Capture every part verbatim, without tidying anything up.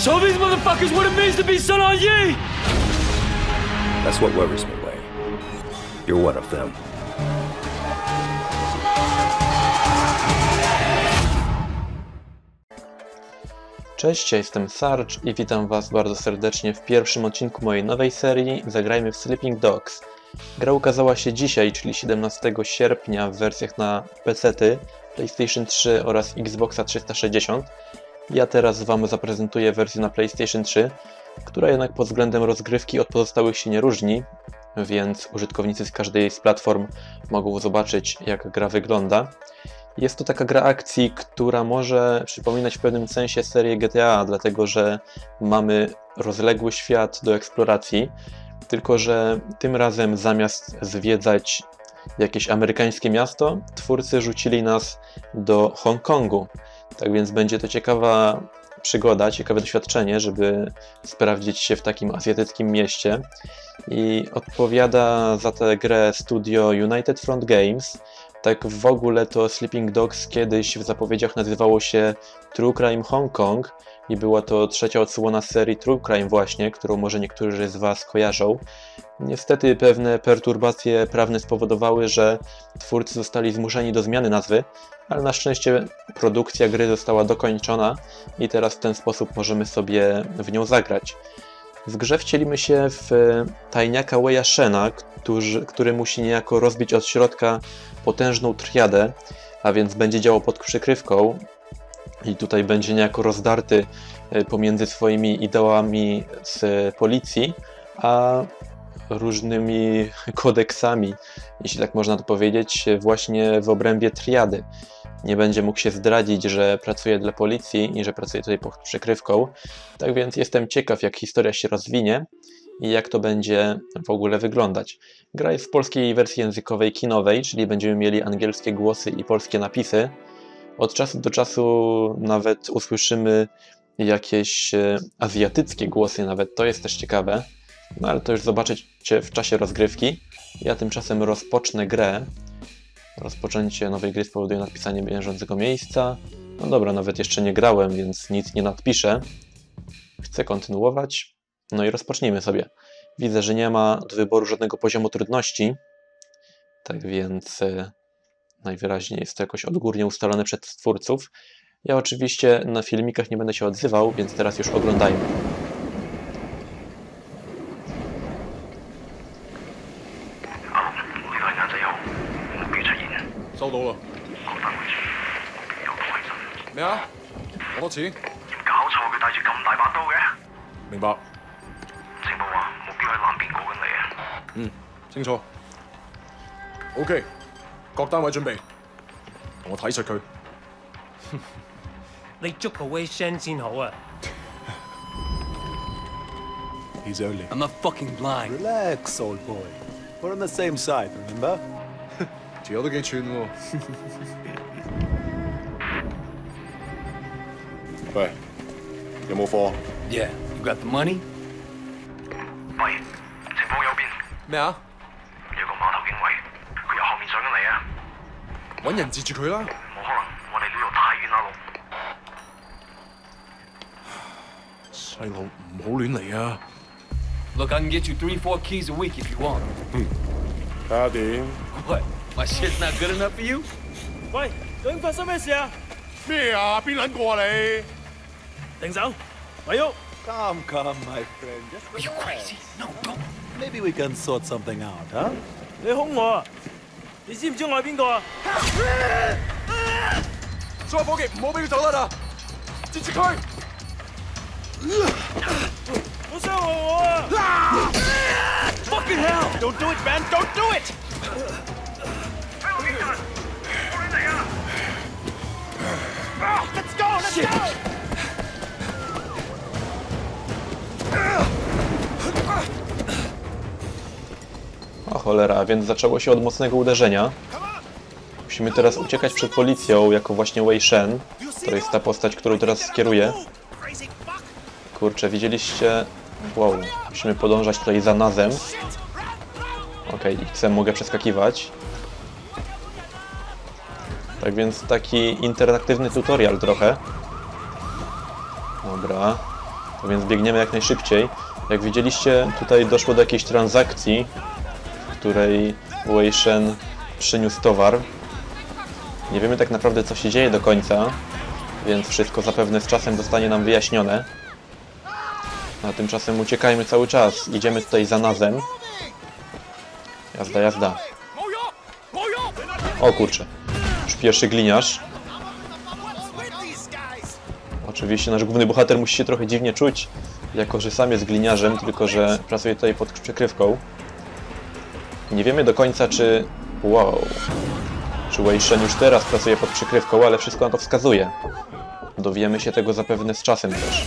Show these motherfuckers what it means to be Sun On Yee! That's what worries me, Wei. You're one of them. Cześć, ja jestem Sarge i witam was bardzo serdecznie w pierwszym odcinku mojej nowej serii Zagrajmy w Sleeping Dogs. Gra ukazała się dzisiaj, czyli siedemnastego sierpnia w wersjach na pecety, PlayStation trzy oraz Xboxa trzysta sześćdziesiąt. Ja teraz wam zaprezentuję wersję na PlayStation trzy, która jednak pod względem rozgrywki od pozostałych się nie różni, więc użytkownicy z każdej z platform mogą zobaczyć, jak gra wygląda. Jest to taka gra akcji, która może przypominać w pewnym sensie serię G T A, dlatego że mamy rozległy świat do eksploracji, tylko że tym razem zamiast zwiedzać jakieś amerykańskie miasto, twórcy rzucili nas do Hongkongu. Tak więc będzie to ciekawa przygoda, ciekawe doświadczenie, żeby sprawdzić się w takim azjatyckim mieście. I odpowiada za tę grę studio United Front Games. Tak w ogóle to Sleeping Dogs kiedyś w zapowiedziach nazywało się True Crime Hong Kong i była to trzecia odsłona serii True Crime właśnie, którą może niektórzy z was kojarzą. Niestety pewne perturbacje prawne spowodowały, że twórcy zostali zmuszeni do zmiany nazwy, ale na szczęście produkcja gry została dokończona i teraz w ten sposób możemy sobie w nią zagrać. W grze wcielimy się w tajniaka Weia Shena, który, który musi niejako rozbić od środka potężną triadę, a więc będzie działał pod przykrywką i tutaj będzie niejako rozdarty pomiędzy swoimi ideałami z policji, a różnymi kodeksami, jeśli tak można to powiedzieć, właśnie w obrębie triady. Nie będzie mógł się zdradzić, że pracuje dla policji i że pracuje tutaj pod przykrywką. Tak więc jestem ciekaw, jak historia się rozwinie i jak to będzie w ogóle wyglądać. Gra jest w polskiej wersji językowej kinowej, czyli będziemy mieli angielskie głosy i polskie napisy. Od czasu do czasu nawet usłyszymy jakieś azjatyckie głosy, nawet to jest też ciekawe. No ale to już zobaczycie w czasie rozgrywki. Ja tymczasem rozpocznę grę. Rozpoczęcie nowej gry spowoduje nadpisanie bieżącego miejsca. No dobra, nawet jeszcze nie grałem, więc nic nie nadpiszę. Chcę kontynuować. No i rozpocznijmy sobie. Widzę, że nie ma do wyboru żadnego poziomu trudności. Tak więc e, najwyraźniej jest to jakoś odgórnie ustalone przez twórców. Ja oczywiście na filmikach nie będę się odzywał, więc teraz już oglądajmy. He's only. I'm not fucking blind. Relax, old boy. We're on the same side, remember? 條友都幾串喎。喂，有冇貨？ Yeah, you got the money? 喂，前方右邊咩啊？ 有個碼頭警衛，佢由後面上緊嚟啊！ 揾人截住佢啦！ 冇可能，我哋呢度太遠啦，路。 細路唔好亂嚟啊！ Look, I can get you three, four keys a week if you want. 睇下點？ What? My shit's not good enough for you? 喂，究竟發生咩事啊？ 咩啊？邊撚個啊你？ 停手，咪喐！ Come, come, my friend. Just Are you relax. crazy? No, don't. Maybe we can sort something out, huh? 你兇我啊！你知唔知我係邊個啊？ 所有伙計唔好俾佢走得啦！截住佢！ 好傷害我啊 ！Fucking hell! Don't do it, man! Don't do it! 喺後面人，我哋嚟啊 Let's go! Let's go! O cholera, więc zaczęło się od mocnego uderzenia. Musimy teraz uciekać przed policją jako właśnie Wei Shen. To jest ta postać, którą teraz skieruję. Kurczę, widzieliście? Wow, musimy podążać tutaj za Nazem. Okej, okay, X-em mogę przeskakiwać. Tak więc taki interaktywny tutorial trochę. Dobra. A więc biegniemy jak najszybciej. Jak widzieliście, tutaj doszło do jakiejś transakcji, w której Wei Shen przyniósł towar. Nie wiemy tak naprawdę, co się dzieje do końca, więc wszystko zapewne z czasem zostanie nam wyjaśnione. A tymczasem uciekajmy cały czas. Idziemy tutaj za Nazem. Jazda, jazda. O kurczę. Już pierwszy gliniarz. Oczywiście nasz główny bohater musi się trochę dziwnie czuć, jako że sam jest gliniarzem, tylko że pracuje tutaj pod przykrywką. Nie wiemy do końca, czy... Wow. Czy Wei Shen już teraz pracuje pod przykrywką, ale wszystko na to wskazuje. Dowiemy się tego zapewne z czasem też.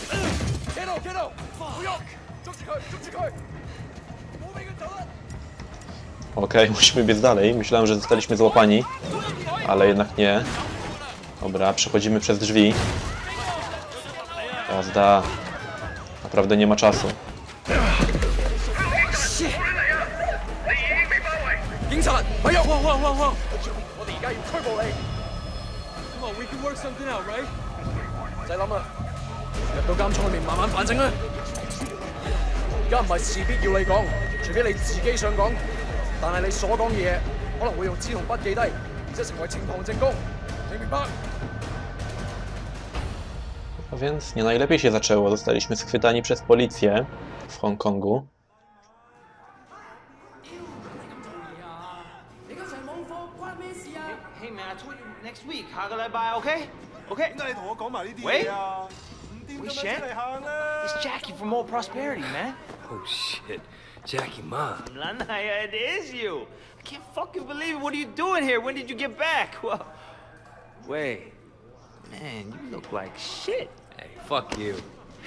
Okej, okay, musimy biec dalej. Myślałem, że zostaliśmy złapani, ale jednak nie. Dobra, przechodzimy przez drzwi. Jazda. Naprawdę nie ma czasu. A więc nie najlepiej się zaczęło. Zostaliśmy schwytani przez policję w Hongkongu. Hey man, I told you next week. How can I buy? Okay? Okay. Wait. Wait, Shen. It's Jackie from Old Prosperity, man. Oh shit. Jackie Ma. Lanaya, it is you. I can't fucking believe it. What are you doing here? When did you get back? Well, wait. Man, you look like shit. Hey, fuck you.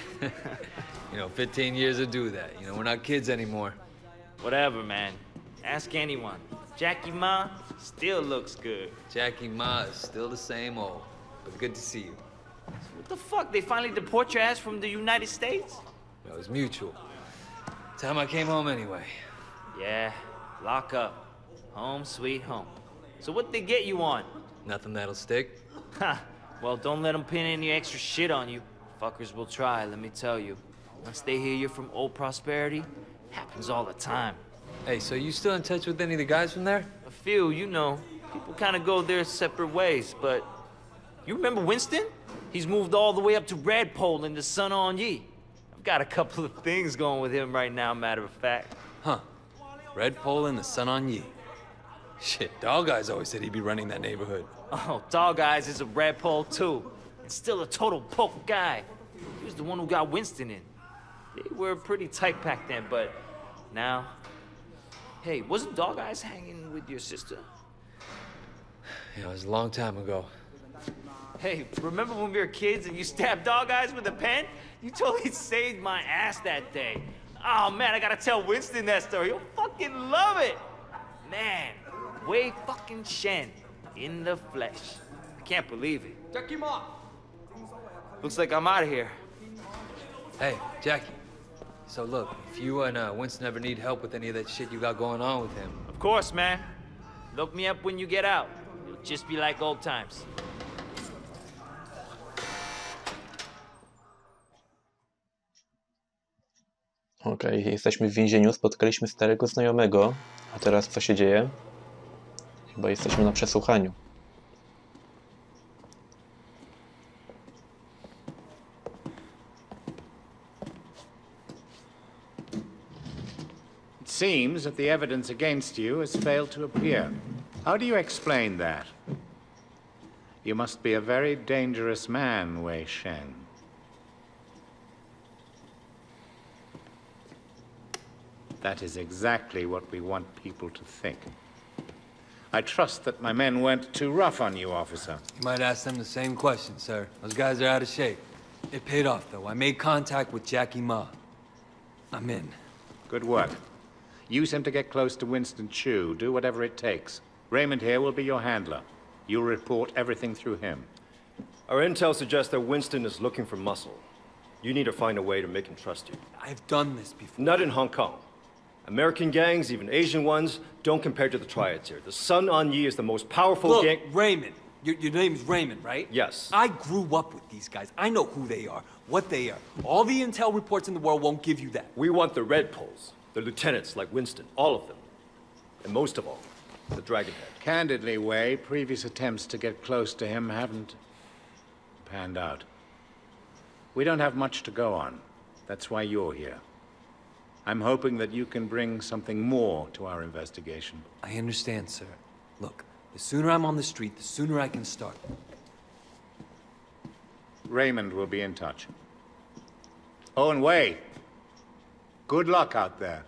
You know, fifteen years to do that. You know, we're not kids anymore. Whatever, man. Ask anyone. Jackie Ma still looks good. Jackie Ma is still the same old, but good to see you. What the fuck? They finally deport your ass from the United States? It was mutual. Time I came home anyway. Yeah, lock up. Home sweet home. So what'd they get you on? Nothing that'll stick. Ha! Well, don't let them pin any extra shit on you. Fuckers will try, let me tell you. Once they hear you're from Old Prosperity, happens all the time. Hey, so you still in touch with any of the guys from there? A few, you know. People kind of go their separate ways, but... You remember Winston? He's moved all the way up to Redpole in the Sun On Yee. I've got a couple of things going with him right now, matter of fact. Huh. Redpole and the Sun On Yee. Shit, Dog Eyes always said he'd be running that neighborhood. Oh, Dog Eyes is a Redpole too. And still a total poke guy. He was the one who got Winston in. They were pretty tight back then, but now... Hey, wasn't Dog Eyes hanging with your sister? Yeah, it was a long time ago. Hey, remember when we were kids and you stabbed Dog Eyes with a pen? You totally saved my ass that day. Oh man, I gotta tell Winston that story. He'll fucking love it. Man, Wei fucking Shen in the flesh. I can't believe it. Jackie Ma. Looks like I'm out of here. Hey, Jackie. So look, if you and uh, Winston ever need help with any of that shit you got going on with him... Of course, man. Look me up when you get out. It'll just be like old times. Okej, okay, jesteśmy w więzieniu, spotkaliśmy starego znajomego. A teraz co się dzieje? Chyba jesteśmy na przesłuchaniu. It seems that the evidence against you has failed to appear. How do you explain that? You must be a very dangerous man, Wei Shen. That is exactly what we want people to think. I trust that my men weren't too rough on you, officer. You might ask them the same question, sir. Those guys are out of shape. It paid off, though. I made contact with Jackie Ma. I'm in. Good work. Use him to get close to Winston Chu. Do whatever it takes. Raymond here will be your handler. You'll report everything through him. Our intel suggests that Winston is looking for muscle. You need to find a way to make him trust you. I've done this before. Not in Hong Kong. American gangs, even Asian ones, don't compare to the triads here. The Sun On Yee is the most powerful Look, gang... Raymond, Your, your name's Raymond, right? Yes. I grew up with these guys. I know who they are, what they are. All the intel reports in the world won't give you that. We want the Red Poles, the lieutenants like Winston, all of them. And most of all, the Dragonhead. Candidly, Way, previous attempts to get close to him haven't panned out. We don't have much to go on. That's why you're here. I'm hoping that you can bring something more to our investigation. I understand, sir. Look, the sooner I'm on the street, the sooner I can start. Raymond will be in touch. Oh, and Way, good luck out there.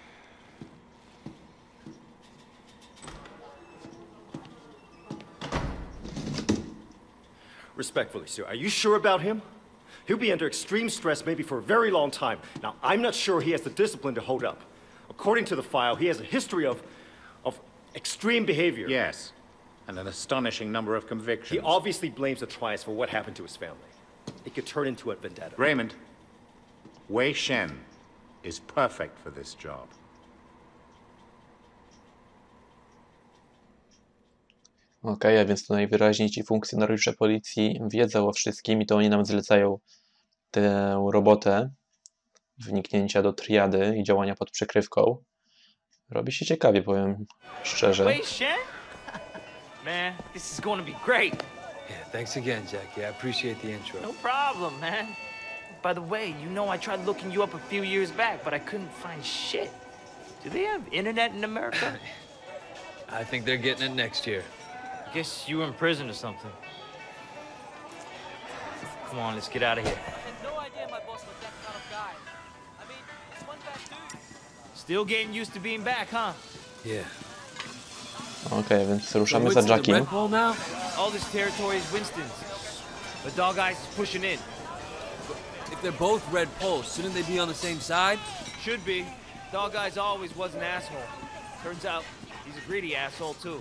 Respectfully, sir, are you sure about him? He'll be under extreme stress maybe for a very long time. Now, I'm not sure he has the discipline to hold up. According to the file, he has a history of... of extreme behavior. Yes, and an astonishing number of convictions. He obviously blames the Trias for what happened to his family. It could turn into a vendetta. Raymond, Wei Shen is perfect for this job. Okej, a więc to najwyraźniej ci funkcjonariusze policji wiedzą o wszystkim i to oni nam zlecają tę robotę wniknięcia do triady i działania pod przykrywką. Robi się ciekawie, powiem szczerze. Wait, Shen? Man, this is going to be great. Yeah, thanks again, Jackie. I appreciate the intro. No problem, man. By the way, you know I tried looking you up a few years back, but I couldn't find shit. Do they have internet in America? I think they're getting it next year. Guess you were in prison or something. Come on, let's get out of here. I had no idea my boss was that kind of guy. I mean, it's one bad dude. Still getting used to being back, huh? Yeah. Okej, więc ruszamy za Jackiem. Red Bull now? All this territory is Winston's. The Dog Eyes is pushing in. If they're both Red Poles, shouldn't they be on the same side? Should be. Dog Eyes always was an asshole. Turns out he's a greedy asshole too.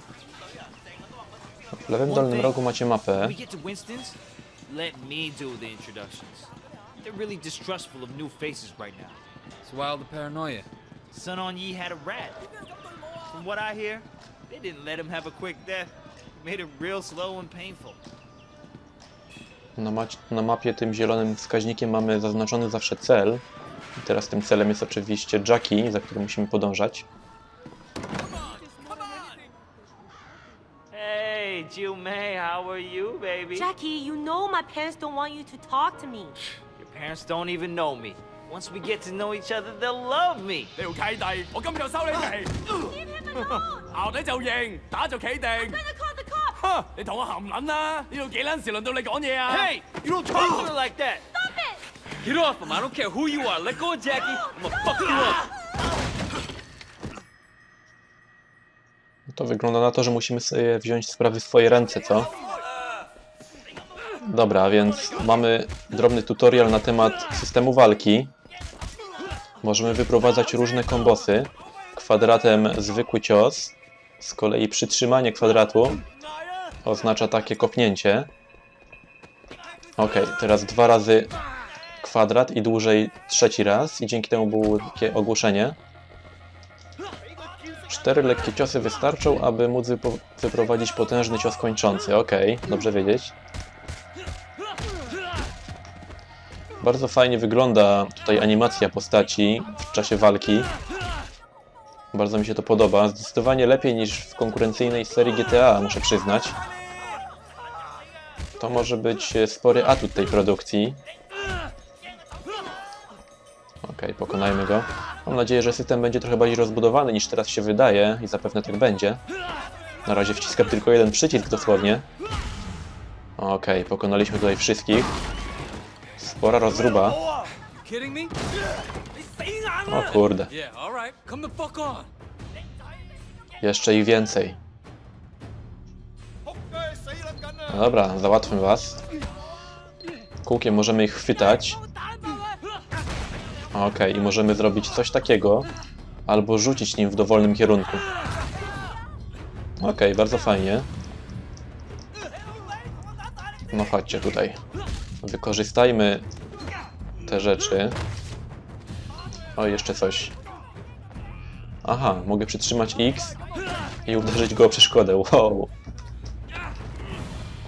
W lewym dolnym rogu macie mapę. When we get to Winston's, let me do the introductions. They're really distrustful of new faces right now. It's wild the paranoia. Sun On Yee had a rat. From what I hear, they didn't let him have a quick death. Made it real slow and painful. Na, ma na mapie tym zielonym wskaźnikiem mamy zaznaczony zawsze cel. I teraz tym celem jest oczywiście Jackie, za którym musimy podążać. Hey, Jiu Mei, how are you, baby? Jackie, you know my parents don't want you to talk to me. Your parents don't even know me. Once we get to know each other, they'll love me. 你條契弟，我今日就收你皮。 Leave him alone. 淆底就認，打就企定。 I'm gonna call the cops. 哼！你同我含撚啦！呢度幾撚時輪到你講嘢啊 Hey, you don't talk to her like that. Stop it. Get off him! I don't care who you are. Let go of Jackie. I'm gonna fuck you up. To wygląda na to, że musimy sobie wziąć sprawy w swoje ręce, co? Dobra, więc mamy drobny tutorial na temat systemu walki. Możemy wyprowadzać różne kombosy. Kwadratem zwykły cios. Z kolei przytrzymanie kwadratu oznacza takie kopnięcie. Ok, teraz dwa razy kwadrat i dłużej trzeci raz. I dzięki temu było takie ogłuszenie. Cztery lekkie ciosy wystarczą, aby móc wypo wyprowadzić potężny cios kończący. Ok, dobrze wiedzieć. Bardzo fajnie wygląda tutaj animacja postaci w czasie walki. Bardzo mi się to podoba. Zdecydowanie lepiej niż w konkurencyjnej serii G T A, muszę przyznać. To może być spory atut tej produkcji. Okej, pokonajmy go. Mam nadzieję, że system będzie trochę bardziej rozbudowany niż teraz się wydaje i zapewne tak będzie. Na razie wciskam tylko jeden przycisk dosłownie. Okej, pokonaliśmy tutaj wszystkich. Spora rozruba. O kurde. Jeszcze ich więcej. No dobra, załatwmy was. Kółkiem możemy ich chwytać. Okej, okay, i możemy zrobić coś takiego, albo rzucić nim w dowolnym kierunku. Okej, okay, bardzo fajnie. No chodźcie tutaj. Wykorzystajmy te rzeczy. O, jeszcze coś. Aha, mogę przytrzymać X i uderzyć go o przeszkodę. Wow.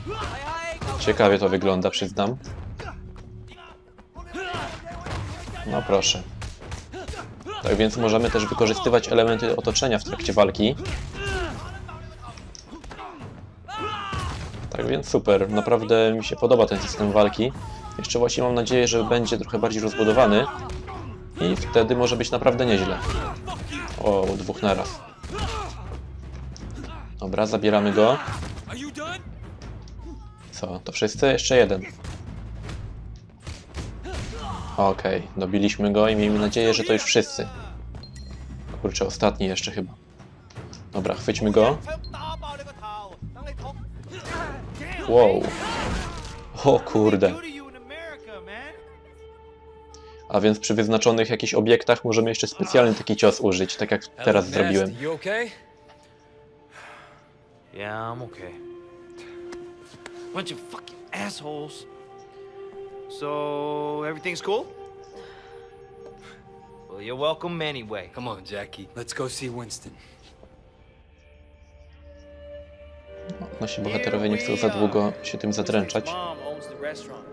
Ciekawie to wygląda, przyznam. No proszę. Tak więc możemy też wykorzystywać elementy otoczenia w trakcie walki. Tak więc super, naprawdę mi się podoba ten system walki. Jeszcze właśnie mam nadzieję, że będzie trochę bardziej rozbudowany i wtedy może być naprawdę nieźle. O, dwóch naraz. Dobra, zabieramy go. Co, to wszyscy? Jeszcze jeden. Okej, okay, dobiliśmy go i miejmy nadzieję, że to już wszyscy. Kurczę, ostatni jeszcze chyba. Dobra, chwyćmy go. Wow. O kurde. A więc przy wyznaczonych jakichś obiektach możemy jeszcze specjalny taki cios użyć, tak jak teraz zrobiłem. Yeah, I'm okay. Bunch of fucking assholes. So, everything's cool? Well, you're welcome anyway. Come on, Jackie. Let's go see Winston. Nasi bohaterowie nie chcą za długo się tym zadręczać. Mom owns the restaurant.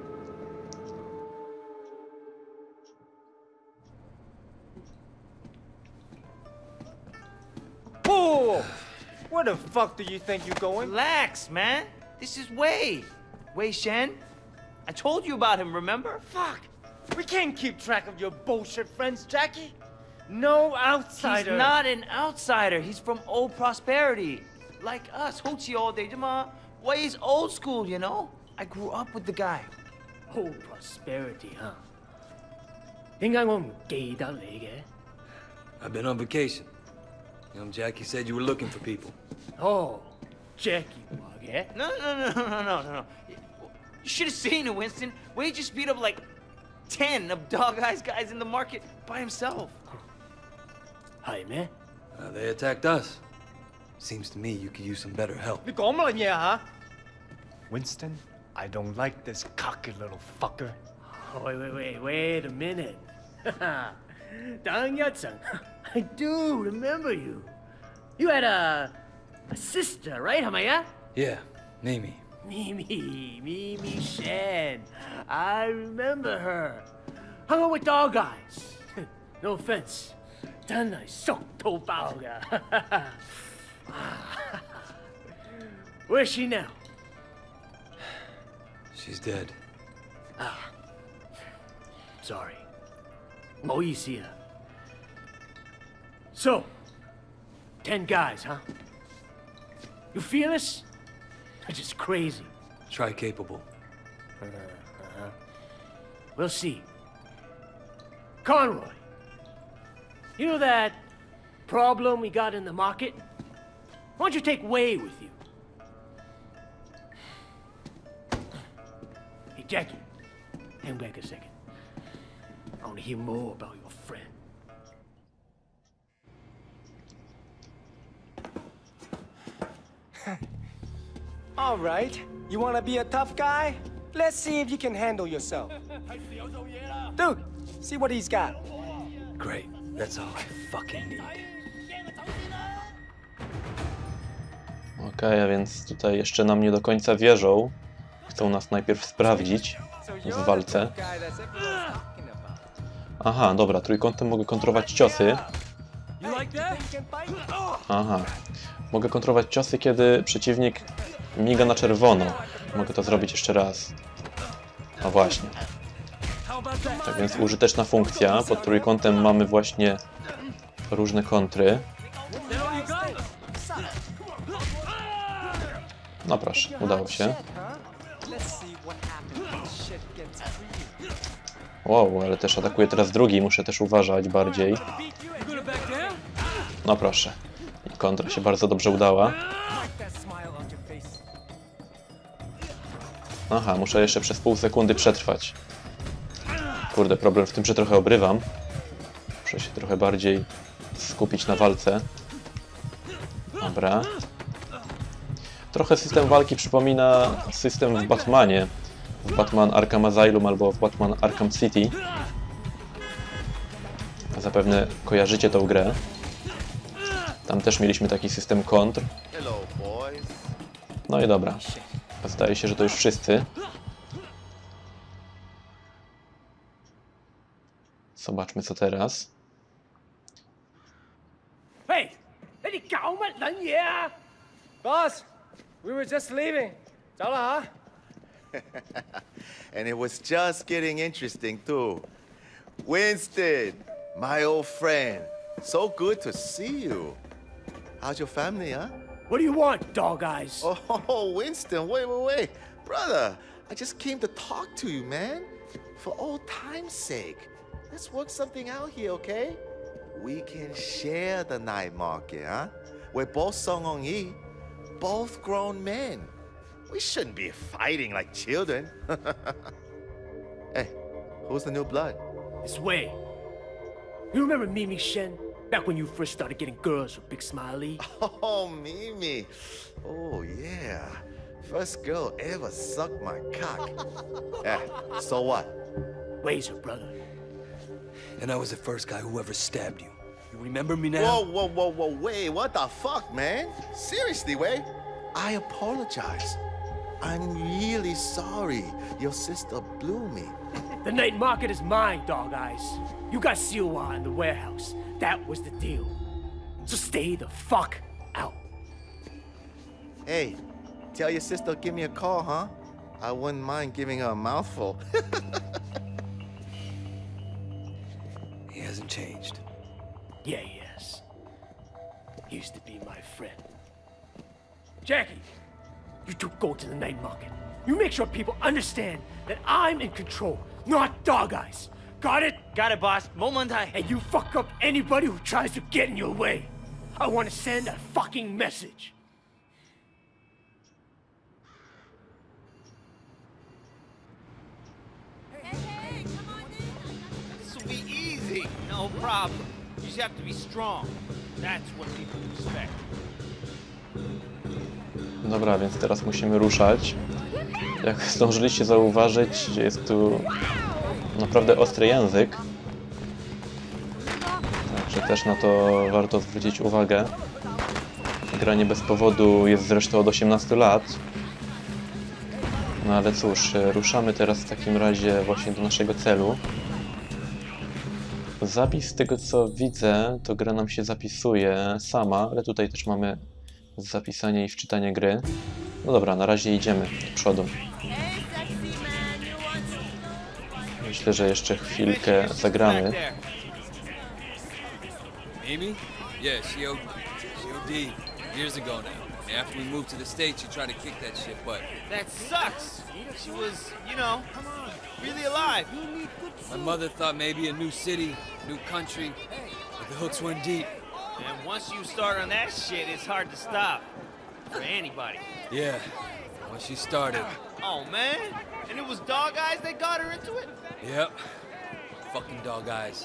Whoa! Where the fuck do you think you're going? Relax, man. This is Wei. Wei Shen. I told you about him, remember? Fuck! We can't keep track of your bullshit friends, Jackie. No outsider. He's not an outsider. He's from old prosperity. Like us, Hochi all day. Wei's old school, you know? I grew up with the guy. Old prosperity, huh? 點解我唔記得你嘅？ I've been on vacation. Young Jackie said you were looking for people. Oh, Jackie 話嘅？ No, no, no, no, no, no, no. You should have seen it, Winston. Wei just beat up like ten of Dog Eyes guys in the market by himself. 係咩？ Uh, they attacked us. Seems to me you could use some better help. 你講乜嘢嚇 ？Winston, I don't like this cocky little fucker. Wait, wait, wait, wait a minute. 等一陣 I do remember you. You had a, a sister, right? 係咪啊？ Yeah, Mimi. Mimi, Mimi Shen. I remember her. Hung out with Dog Eyes. No offense. 真係熟到爆㗎。Where's she now? She's dead. Ah. Sorry. 唔好意思啊。So, ten guys, huh? You feel this? They're just crazy. Try capable. Uh-huh. We'll see. Conroy, you know that problem we got in the market? Why don't you take Wei with you? Hey, Jackie, hang back a second. I want to hear more about your friend. All right. You want to be a tough guy? Let's see if you can handle yourself. Dude, see what he's got. Great. That's all I fucking need. Okej, okay, a więc tutaj jeszcze nam nie do końca wierzą. Chcą nas najpierw sprawdzić w walce. Aha, dobra, trójkątem mogę kontrolować ciosy. Aha, mogę kontrolować ciosy, kiedy przeciwnik miga na czerwono. Mogę to zrobić jeszcze raz. A właśnie. Tak więc użyteczna funkcja. Pod trójkątem mamy właśnie różne kontry. No proszę, udało się. Wow, ale też atakuje teraz drugi, muszę też uważać bardziej. No proszę. I kontra się bardzo dobrze udała. Aha, muszę jeszcze przez pół sekundy przetrwać. Kurde, problem w tym, że trochę obrywam. Muszę się trochę bardziej skupić na walce. Dobra. Trochę system walki przypomina system w Batmanie. W Batman Arkham Asylum albo w Batman Arkham City. Zapewne kojarzycie tą grę. Tam też mieliśmy taki system kontr. No i dobra. Zdaje się, że to już wszyscy. Zobaczmy, co teraz. Hey, hey,搞乜撚嘢啊? Boss, we were just leaving. 走啦吓. And it was just getting interesting, too. Winston, my old friend. So good to see you. How's your family, huh? What do you want, dog eyes? Oh, Winston, wait, wait, wait. Brother, I just came to talk to you, man. For old time's sake. Let's work something out here, okay? We can share the night market, huh? We're both Song Hong Yi, both grown men. We shouldn't be fighting like children. Hey, who's the new blood? It's Wei. You remember Mimi Shen? Back when you first started getting girls with Big Smiley? Oh, Mimi. Oh, yeah. First girl ever sucked my cock. Yeah, so what? Wei's her brother. And I was the first guy who ever stabbed you. You remember me now? Whoa, whoa, whoa, whoa, Wei, what the fuck, man? Seriously, Wei? I apologize. I'm really sorry your sister blew me. The night market is mine, dog eyes. You got Siwa in the warehouse. That was the deal. So stay the fuck out. Hey, tell your sister give me a call, huh? I wouldn't mind giving her a mouthful. He hasn't changed. Yeah, he has. He used to be my friend. Jackie, you two go to the night market. You make sure people understand that I'm in control, not dog eyes. Got it? Got it, boss. Momentai. And you fuck up anybody who tries to get in your way. I want to send a fucking message. This will be easy. No problem. You just have to be strong. That's what people expect. Dobra, więc teraz musimy ruszać. Jak zdążyliście zauważyć, jest tu naprawdę ostry język. Także też na to warto zwrócić uwagę. Gra nie bez powodu jest zresztą od osiemnastu lat. No ale cóż, ruszamy teraz w takim razie właśnie do naszego celu. Zapis, z tego co widzę, to gra nam się zapisuje sama, ale tutaj też mamy zapisanie i wczytanie gry. No dobra, na razie idziemy do przodu. Myślę, że jeszcze chwilkę zagramy. Amy? Yeah, she O D years ago now. After we moved to the States, she tried to kick that shit butt. That sucks. She was, you know, really alive. My mother thought maybe a new city, new country, but the hooks went deep. And once you start on that shit, it's hard to stop. For anybody. Yeah, when she started. Oh, man. And it was dog eyes that got her into it? Yep. Fucking dog eyes.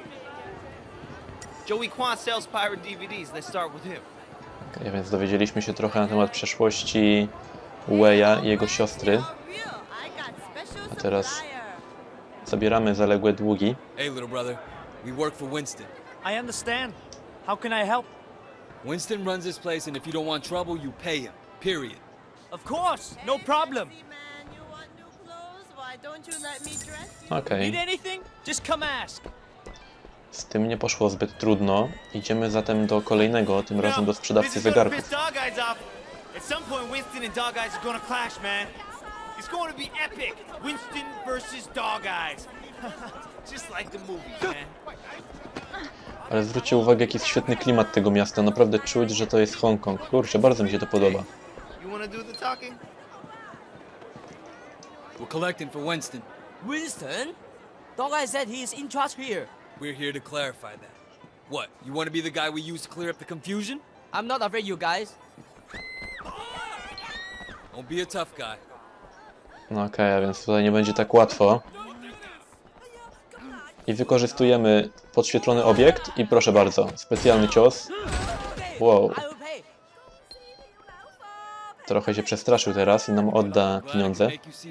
Joey Kwan sells pirate D V Ds. Let's start with him. Okay, więc dowiedzieliśmy się trochę na temat przeszłości Weia i jego siostry. A teraz zabieramy zaległe długi. Hey, little brother. We work for Winston. I understand. How can I help? Winston runs this place, and if you don't want trouble, you pay him. Period. Of course, no problem. Okej. Need anything? Just come ask. Z tym nie poszło zbyt trudno. Idziemy zatem do kolejnego, tym razem do sprzedawcy zegarków. At some point, Winston and Dog Eyes are gonna clash, man. It's going to be epic. Winston versus Dog Eyes. Just like the movies, man. Ale zwróćcie uwagę, jaki jest świetny klimat tego miasta. Naprawdę czuć, że to jest Hongkong. Kurczę, bardzo mi się to podoba. You wanna do the talking? We're collecting for Winston. Winston? Dog Eyes said he is in charge here. We're here to clarify that. What, you want to be the guy we use to clear up the confusion? I'm not afraid, you guys. Don't be a tough guy. No okej, okay, a więc tutaj nie będzie tak łatwo. I wykorzystujemy podświetlony obiekt i proszę bardzo, specjalny cios. Wow. Trochę się przestraszył teraz i nam odda pieniądze.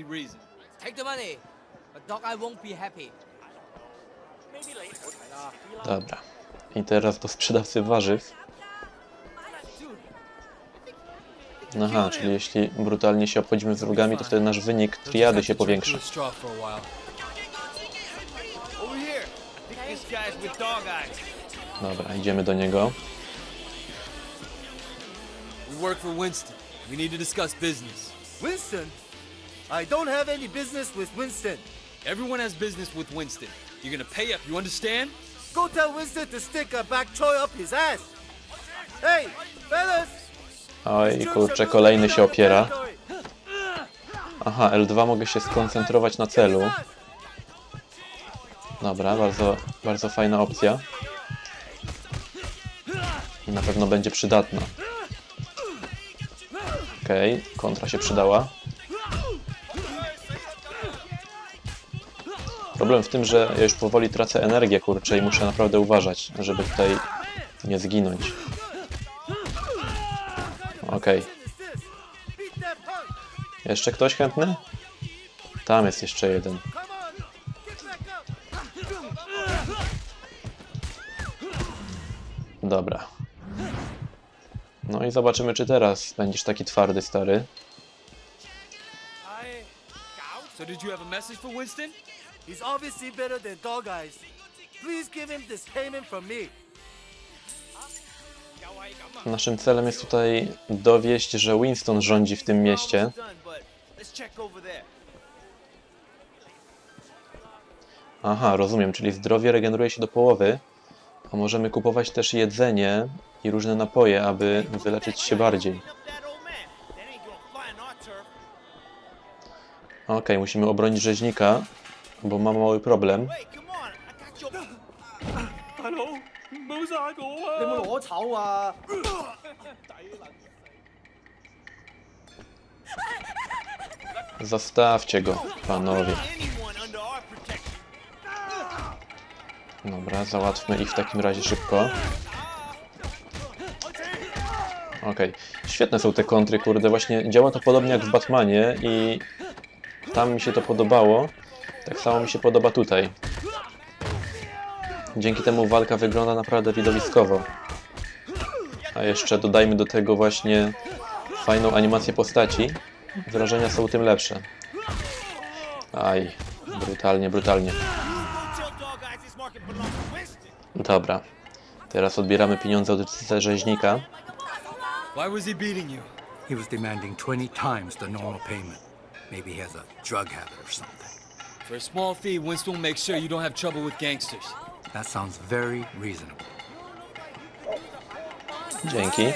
Dobra. I teraz do sprzedawcy warzyw. Aha, czyli jeśli brutalnie się obchodzimy z wrogami, to wtedy nasz wynik triady się powiększa. Dobra, idziemy do niego. We work for Winston. We need to discuss business. Winston? I don't have any business with Winston. Everyone has business with Winston. You're gonna pay up, you understand? Go tell Winston to stick a back toy up his ass. Hey, fellas! Oj, kurczę, kolejny się opiera. Aha, L dwa mogę się skoncentrować na celu. Dobra, bardzo, bardzo fajna opcja. I na pewno będzie przydatna. Okej, okay, kontra się przydała. Problem w tym, że ja już powoli tracę energię, kurczę, i muszę naprawdę uważać, żeby tutaj nie zginąć. Okej. Okay. Jeszcze ktoś chętny? Tam jest jeszcze jeden. Dobra. No i zobaczymy, czy teraz będziesz taki twardy, stary. So did you have a message for Winston? He's obviously better than Dog Eyes. Please give him this payment from me. Naszym celem jest tutaj dowieść, że Winston rządzi w tym mieście. Aha, rozumiem, czyli zdrowie regeneruje się do połowy, a możemy kupować też jedzenie i różne napoje, aby wyleczyć się bardziej. Okej, okay, musimy obronić rzeźnika, bo ma mały problem. Zostawcie go, panowie. Dobra, załatwmy ich w takim razie szybko. Okej, okay. Świetne są te kontry, kurde, właśnie działa to podobnie jak w Batmanie i tam mi się to podobało, tak samo mi się podoba tutaj. Dzięki temu walka wygląda naprawdę widowiskowo. A jeszcze dodajmy do tego właśnie fajną animację postaci. Wrażenia są tym lepsze. Aj, brutalnie, brutalnie. Dobra, teraz odbieramy pieniądze od rzeźnika. Why was he beating you? He was demanding twenty times the normal payment. Maybe he has a drug habit or something. For a small fee, Winston will make sure you don't have trouble with gangsters. That sounds very reasonable. Dzięki.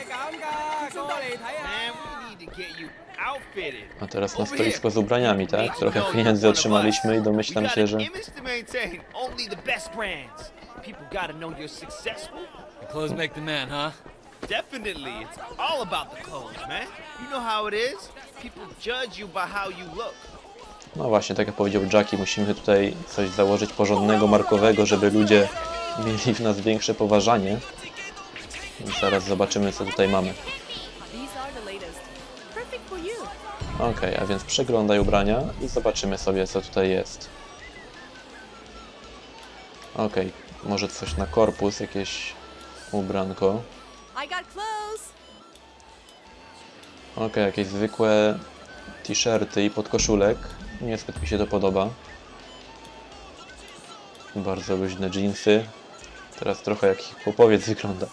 A teraz na stoisko z ubraniami, tak? Trochę pieniędzy otrzymaliśmy i domyślam się, że... The clothes make the man, huh? Definitely, it's all about the clothes, man. You know how it is. People judge you by how you look. No właśnie, tak jak powiedział Jackie, musimy tutaj coś założyć porządnego, markowego, żeby ludzie mieli w nas większe poważanie. I zaraz zobaczymy, co tutaj mamy. Okej, okay, a więc przeglądaj ubrania i zobaczymy sobie, co tutaj jest. Okej, okay, może coś na korpus, jakieś ubranko. Okej, okay, jakieś zwykłe t-shirty i podkoszulek. Niezbyt mi się to podoba. Bardzo luźne dżinsy. Teraz trochę jak hip-hopowiec wygląda.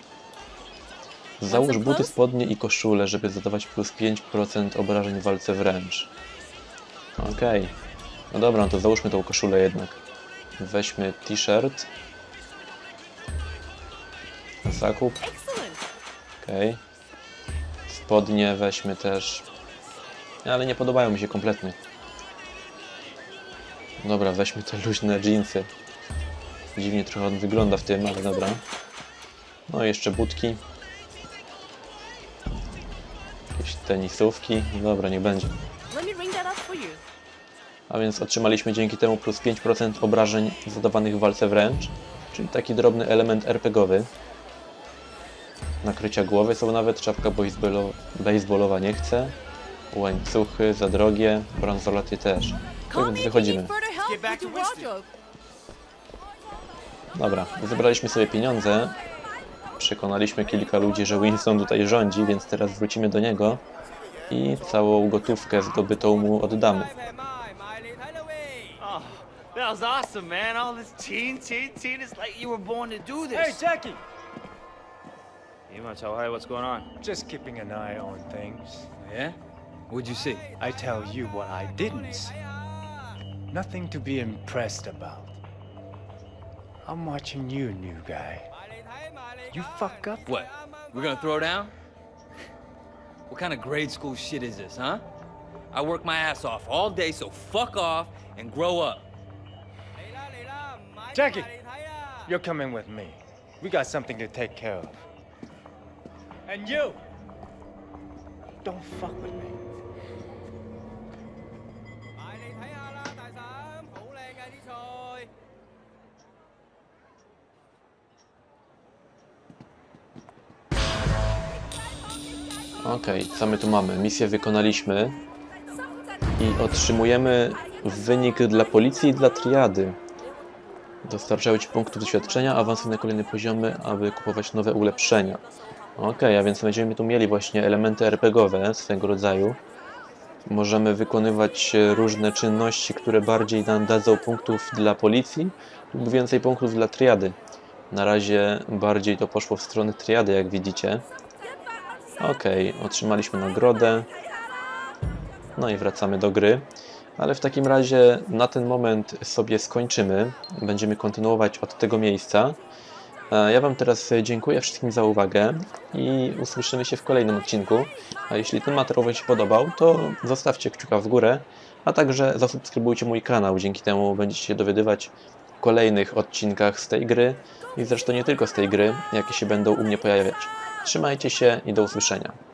Załóż buty, spodnie i koszulę, żeby zadawać plus pięć procent obrażeń w walce wręcz. Okej. Okay. No dobra, no to załóżmy tą koszulę jednak. Weźmy t-shirt. Zakup. Okej. Okay. Spodnie weźmy też. Ale nie podobają mi się kompletnie. Dobra, weźmy te luźne dżinsy. Dziwnie trochę on wygląda w tym, ale dobra. No i jeszcze butki. Jakieś tenisówki. Dobra, niech będzie. A więc otrzymaliśmy dzięki temu plus pięć procent obrażeń zadawanych w walce wręcz. Czyli taki drobny element er pe gie owy. Nakrycia głowy są nawet, czapka baseballowa nie chcę. Łańcuchy za drogie, bransolety też. Tak więc wychodzimy. Dobra, zebraliśmy sobie pieniądze. Przekonaliśmy kilka ludzi, że Winston tutaj rządzi, więc teraz wrócimy do niego i całą gotówkę zdobytą mu oddamy. Oh, that was awesome, man. All this teen, teen, teen. It's like you were born to do this. Hey, Jackie! Hey, much. How high? What's going on? Just keeping an eye on things. Yeah? What'd you see? I tell you what I didn't see. Nothing to be impressed about. I'm watching you, new guy. You fuck up? What? We're gonna throw down? What kind of grade school shit is this, huh? I work my ass off all day, so fuck off and grow up. Jackie! You're coming with me. We got something to take care of. And you! Don't fuck with me. Okej, okay, co my tu mamy? Misję wykonaliśmy i otrzymujemy wynik dla policji i dla triady. Dostarczają ci punktów doświadczenia, awansuj na kolejne poziomy, aby kupować nowe ulepszenia. Okej, okay, a więc będziemy tu mieli właśnie elementy er pe gie owe swego rodzaju. Możemy wykonywać różne czynności, które bardziej nam dadzą punktów dla policji lub więcej punktów dla triady. Na razie bardziej to poszło w stronę triady, jak widzicie. Okej, okay, otrzymaliśmy nagrodę. No i wracamy do gry. Ale w takim razie na ten moment sobie skończymy. Będziemy kontynuować od tego miejsca. Ja Wam teraz dziękuję wszystkim za uwagę i usłyszymy się w kolejnym odcinku. A jeśli ten materiał Wam się podobał, to zostawcie kciuka w górę, a także zasubskrybujcie mój kanał. Dzięki temu będziecie się dowiadywać o kolejnych odcinkach z tej gry i zresztą nie tylko z tej gry, jakie się będą u mnie pojawiać. Trzymajcie się i do usłyszenia.